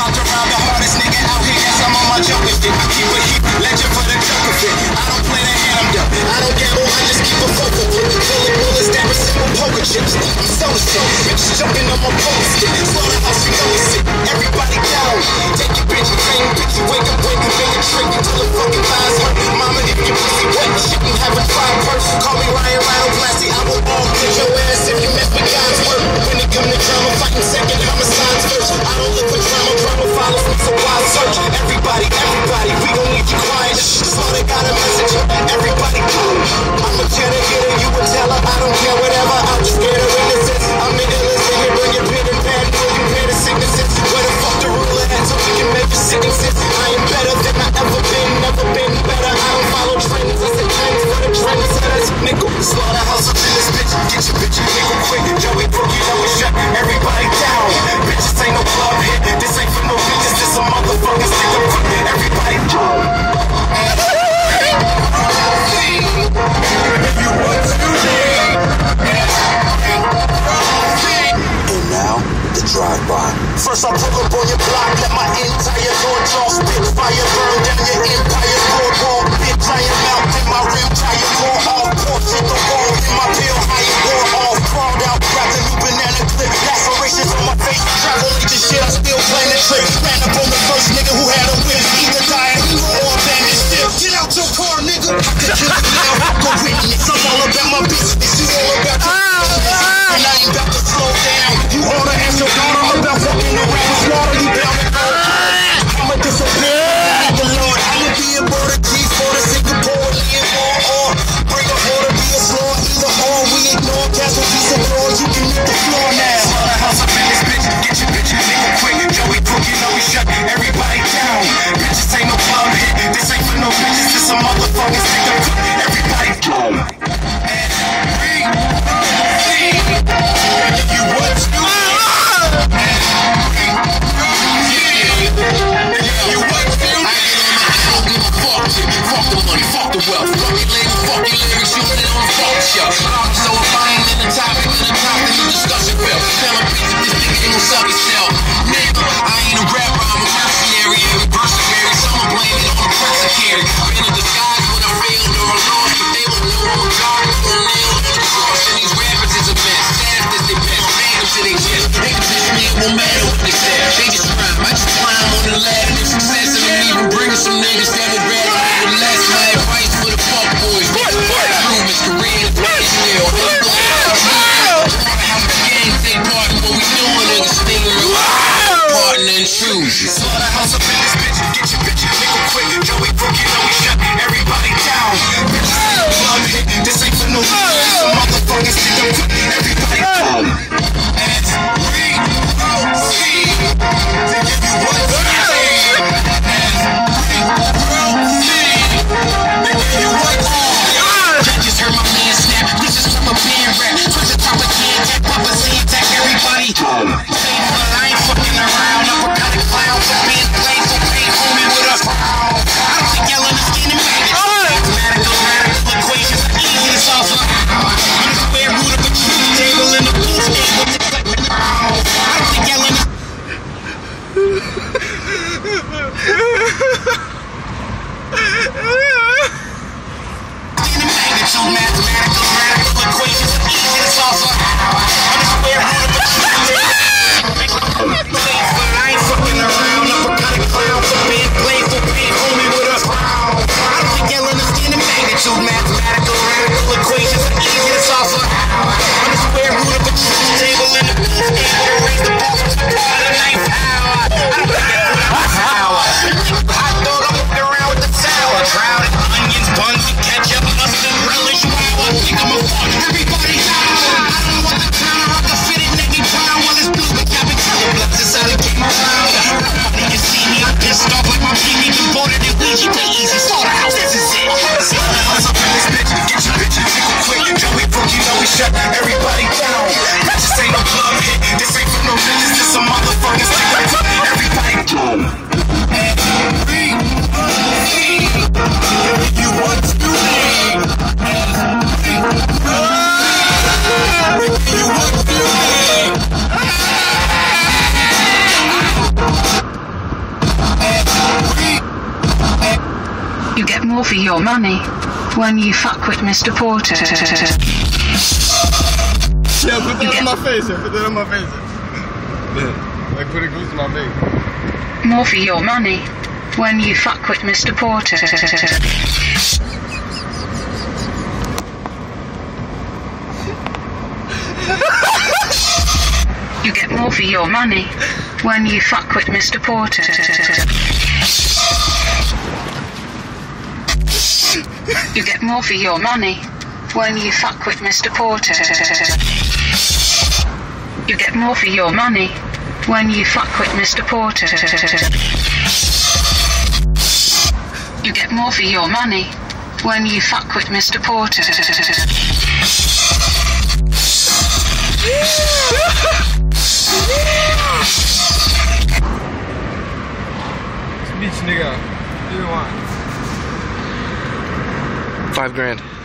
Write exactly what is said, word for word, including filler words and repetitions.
walk around the hardest nigga out here, yes, I'm on my joker shit. I keep a heat, legend for the joker fit. I don't play the hand, I'm done. I don't gamble, I just keep a focal flip. Fully bullets, damn simple poker chips. I'm so so, bitches jumping on my poker stick. Slaughterhouse, you know it's sick. Everybody down. Take your bitch, bang, bitch, you wake up, wake up, bang a trick until the fucking thighs hurt. Mama, if your pussy wet, shit and have a fire purse. Call me Ryan Rhinoplasty, I will all get your ass if you mess with God's work. When it come to drama, fighting second, homicides first. I don't look for drama, drama follows me, so wild search. Everybody, everybody, we gon' need you quiet. Slaughter got a message, everybody cool. I'm a tenor, get her, you a teller, I don't care whatever. I'm just scared of innocence. I'm the illest, and you bring your pen and for your money when you fuck with Mister Porter. Yeah, put that on my face. Yeah, put that on my face. Yeah. Like put a goose in my face. More for your money when you fuck with Mister Porter. You get more for your money when you fuck with Mister Porter. You get more for your money when you fuck with Mister Porter. You get more for your money when you fuck with Mister Porter. You get more for your money when you fuck with Mister Porter. Beach nigga, you want? Five grand.